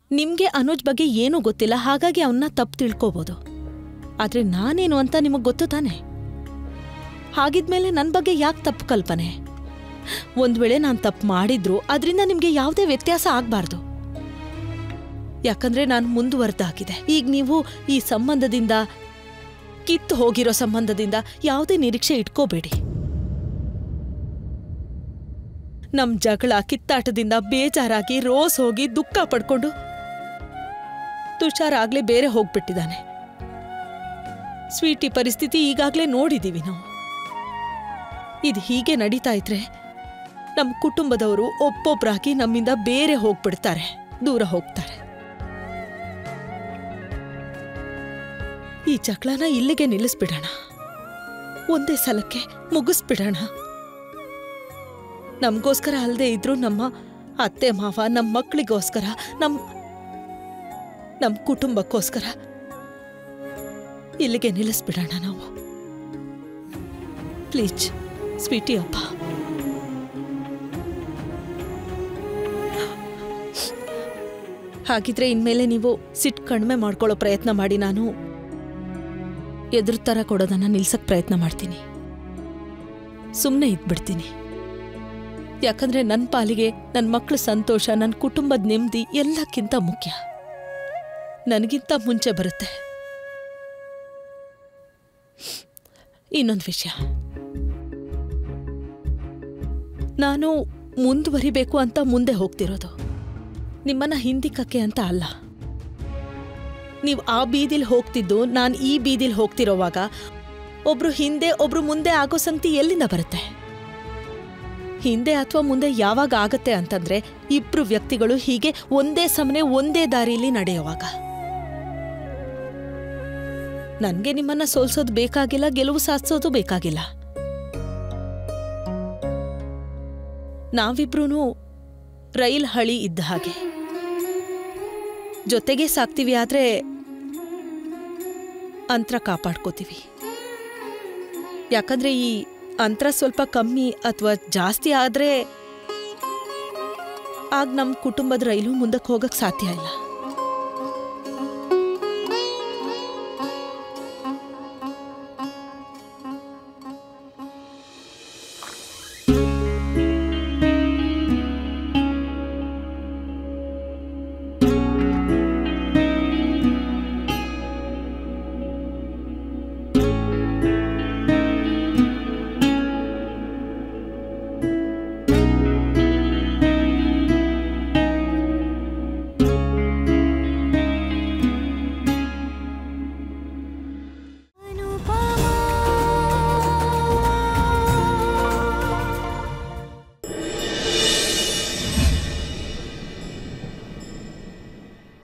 ನಿಮಗೆ ಅನುಜ್ ಬಗ್ಗೆ ಏನೂ ಗೊತ್ತಿಲ್ಲ, ಹಾಗಾಗಿ ಅವನ್ನ ತಪ್ಪು ತಿಳ್ಕೋಬೋದು. ಆದರೆ ನಾನೇನು ಅಂತ ನಿಮಗೆ ಗೊತ್ತು ತಾನೆ. ಹಾಗಿದ್ಮೇಲೆ ನನ್ನ ಬಗ್ಗೆ ಯಾಕೆ ತಪ್ಪು ಕಲ್ಪನೆ? ಒಂದು ವೇಳೆ ನಾನು ತಪ್ಪು ಮಾಡಿದ್ರು ಅದರಿಂದ ನಿಮಗೆ ಯಾವುದೇ ವ್ಯತ್ಯಾಸ ಆಗಬಾರ್ದು. ಯಾಕಂದ್ರೆ ನಾನು ಮುಂದುವರೆದಾಗಿದೆ. ಈಗ ನೀವು ಈ ಸಂಬಂಧದಿಂದ, ಕಿತ್ತು ಹೋಗಿರೋ ಸಂಬಂಧದಿಂದ ಯಾವುದೇ ನಿರೀಕ್ಷೆ ಇಟ್ಕೋಬೇಡಿ. ನಮ್ ಜಗಳ ಕಿತ್ತಾಟದಿಂದ ಬೇಜಾರಾಗಿ ರೋಸ್ ಹೋಗಿ ದುಃಖ ಪಡ್ಕೊಂಡು ತುಷಾರ್ ಆಗ್ಲೇ ಬೇರೆ ಹೋಗ್ಬಿಟ್ಟಿದ್ದಾನೆ. ಸ್ವೀಟಿ ಪರಿಸ್ಥಿತಿ ಈಗಾಗ್ಲೇ ನೋಡಿದೀವಿ ನಾವು. ಇದು ಹೀಗೆ ನಡೀತಾ ಇದ್ರೆ ನಮ್ಮ ಕುಟುಂಬದವರು ಒಬ್ಬೊಬ್ಬರಾಗಿ ನಮ್ಮಿಂದ ಬೇರೆ ಹೋಗ್ಬಿಡ್ತಾರೆ, ದೂರ ಹೋಗ್ತಾರೆ. ಈ ಜಗಳನ ಇಲ್ಲಿಗೆ ನಿಲ್ಲಿಸ್ಬಿಡೋಣ, ಒಂದೇ ಸಲಕ್ಕೆ ಮುಗಿಸ್ಬಿಡೋಣ. ನಮಗೋಸ್ಕರ ಅಲ್ಲದೆ ಇದ್ರು ನಮ್ಮ ಅತ್ತೆ ಮಾವ, ನಮ್ಮ ಮಕ್ಕಳಿಗೋಸ್ಕರ, ನಮ್ಮ ಕುಟುಂಬಕ್ಕೋಸ್ಕರ ಇಲ್ಲಿಗೆ ನಿಲ್ಲಿಸ್ಬಿಡೋಣ ನಾವು. ಪ್ಲೀಸ್ ಸ್ವೀಟಿ ಅಪ್ಪ. ಹಾಗಿದ್ರೆ ಇನ್ಮೇಲೆ ನೀವು ಸಿಟ್ಟು ಕಡಿಮೆ ಮಾಡ್ಕೊಳ್ಳೋ ಪ್ರಯತ್ನ ಮಾಡಿ. ನಾನು ಎದುರು ಥರ ಕೊಡೋದನ್ನ ನಿಲ್ಸಕ್ ಪ್ರಯತ್ನ ಮಾಡ್ತೀನಿ, ಸುಮ್ಮನೆ ಇದ್ಬಿಡ್ತೀನಿ. ಯಾಕಂದ್ರೆ ನನ್ನ ಪಾಲಿಗೆ ನನ್ನ ಮಕ್ಕಳ ಸಂತೋಷ, ನನ್ನ ಕುಟುಂಬದ ನೆಮ್ಮದಿ ಎಲ್ಲಕ್ಕಿಂತ ಮುಖ್ಯ. ನನಗಿಂತ ಮುಂಚೆ ಬರುತ್ತೆ. ಇನ್ನೊಂದು ವಿಷಯ, ನಾನು ಮುಂದುವರಿಬೇಕು ಅಂತ ಮುಂದೆ ಹೋಗ್ತಿರೋದು, ನಿಮ್ಮನ್ನ ಹಿಂದಿಕ್ಕಕ್ಕೆ ಅಂತ ಅಲ್ಲ. ನೀವು ಆ ಬೀದಿಲಿ ಹೋಗ್ತಿದ್ದು ನಾನು ಈ ಬೀದಿಲಿ ಹೋಗ್ತಿರೋವಾಗ ಒಬ್ರು ಹಿಂದೆ ಒಬ್ರು ಮುಂದೆ ಆಗೋ ಸಂಗತಿ ಎಲ್ಲಿಂದ ಬರುತ್ತೆ? ಹಿಂದೆ ಅಥವಾ ಮುಂದೆ ಯಾವಾಗ ಆಗತ್ತೆ ಅಂತಂದ್ರೆ ಇಬ್ರು ವ್ಯಕ್ತಿಗಳು ಹೀಗೆ ಒಂದೇ ಸಮನೆ ಒಂದೇ ದಾರಿಯಲ್ಲಿ ನಡೆಯುವಾಗ. ನನ್ಗೆ ನಿಮ್ಮನ್ನ ಸೋಲ್ಸೋದು ಬೇಕಾಗಿಲ್ಲ, ಗೆಲುವು ಸಾಧಿಸೋದು ಬೇಕಾಗಿಲ್ಲ. ನಾವಿಬ್ರೂ ರೈಲ್ ಹಳಿ ಇದ್ದ ಹಾಗೆ ಜೊತೆಗೆ ಸಾಕ್ತೀವಿ, ಆದ್ರೆ ಅಂತರ ಕಾಪಾಡ್ಕೋತೀವಿ. ಯಾಕಂದ್ರೆ ಈ ಅಂತರ ಸ್ವಲ್ಪ ಕಮ್ಮಿ ಅಥವಾ ಜಾಸ್ತಿ ಆದ್ರೆ ಆಗ ನಮ್ಮ ಕುಟುಂಬದ ರೈಲು ಮುಂದಕ್ಕೆ ಹೋಗಕ್ಕೆ ಸಾಧ್ಯ ಇಲ್ಲ.